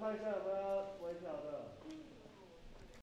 看一下有没有微笑的。